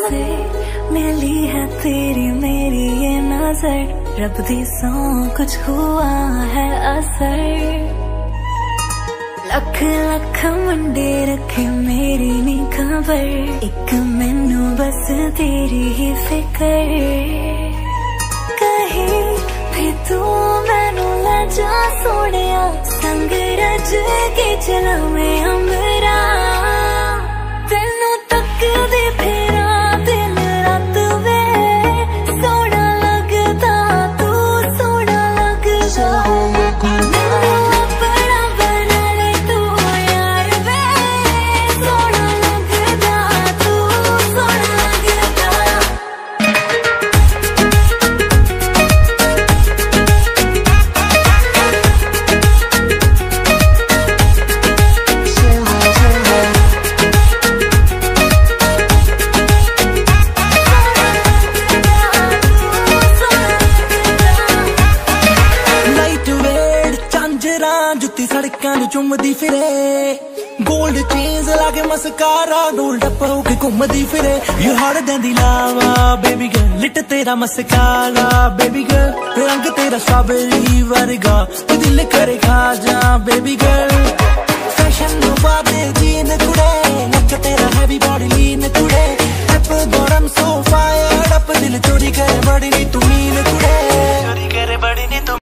से मिली है तेरी मेरी ये नजर, रब दी सौ कुछ हुआ है असर। लख लख मंडे रखे मेरी नी खबर, एक मैनू बस तेरी ही फिकर। कहीं भी तू मैनू ले जा सोनिया, संग रज के चला मैं अमरा। तेनू तक दे फेरा दिन रात वे, सोना लगदा तू सोना लगदा। चुमदी फिरे गोल्ड चेन्स लाके मस्कारा, डोल डप्पा होके घूमदी फिरे। You harder than the lava baby girl, lit तेरा मस्कारा बेबी गर्ल, रंग तेरा स्ट्रॉबेरी वर्गा, दिल करे खा जा बेबी गर्ल। फैशन नो बाते जीन कुड़े, लक तेरा हैवी बॉडी लीन कुड़े, apple bottom so fire up, दिल चोरी करे बड़ी नी तू मीन कुड़े।